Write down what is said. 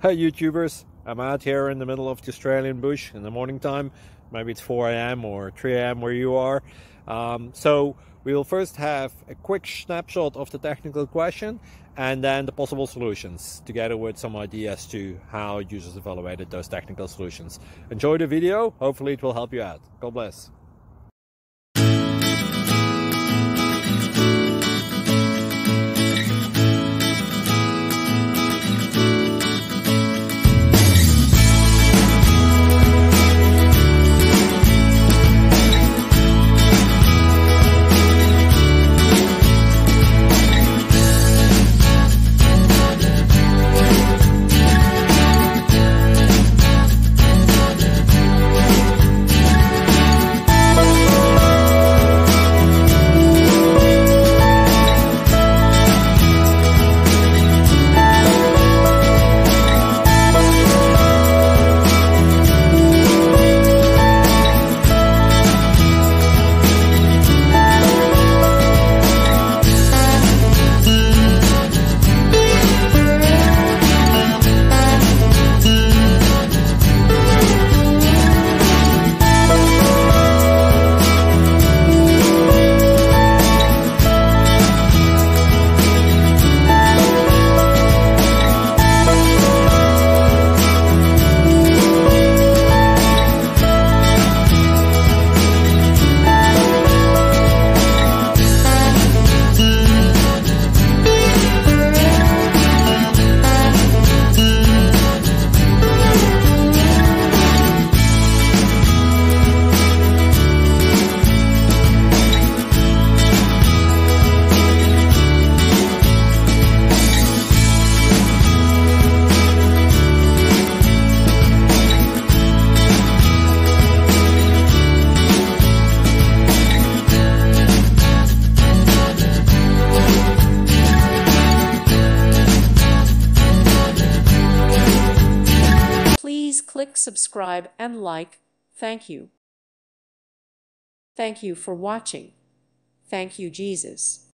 Hey YouTubers, I'm out here in the middle of the Australian bush in the morning time. Maybe it's 4 a.m. or 3 a.m. where you are. So we'll first have a quick snapshot of the technical question and then the possible solutions, together with some ideas to how users evaluated those technical solutions. Enjoy the video, hopefully it will help you out. God bless. Please click subscribe and like. Thank you. Thank you for watching. Thank you, Jesus.